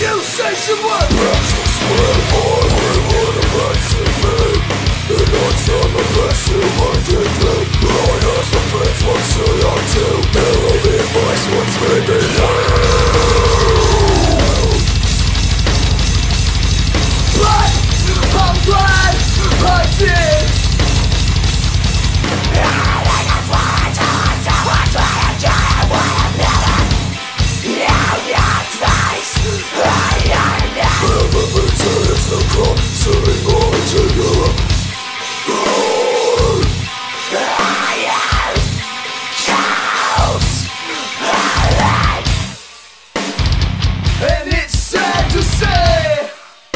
You say some words. Practice will hard, what a right to me. And I try my best to make it through. I ask the friends, what should I do? Their only advice wants me behind. But I'm glad I did. It's the clock, sitting on to Europe. And it's sad to say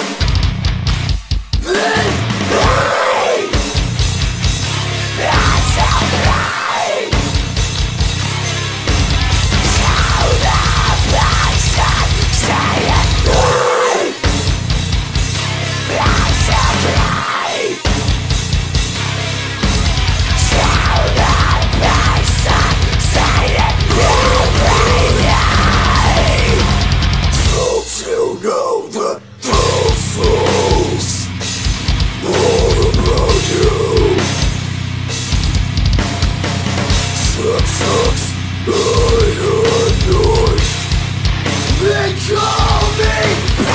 they call me.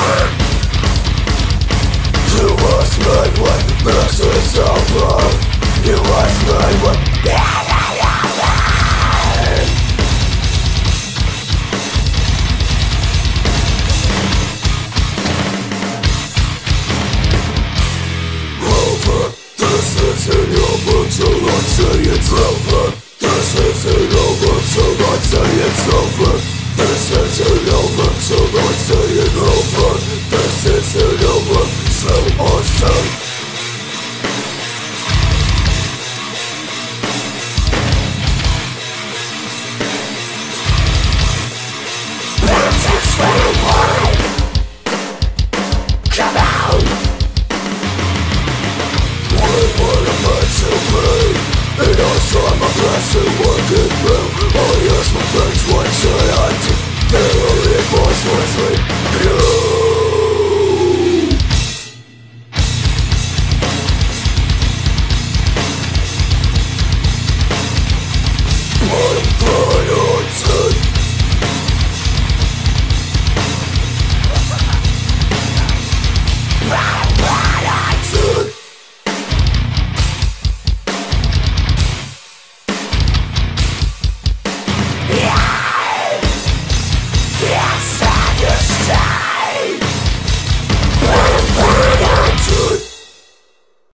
You ask me what makes it so wrong. You ask me what over. This isn't over till I say it's over. This isn't over till I say it's over. This isn't over till I say it over. This isn't over, so awesome. Practice will hard. Come out. What am I to be? And I try my best to work it through. I ask my friends what should I do. Their only voice was me. You